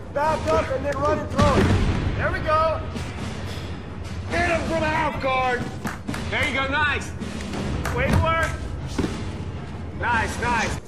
back up, and then run and throw it. There we go. Hit him from half guard. There you go, nice. Way to work. Nice, nice.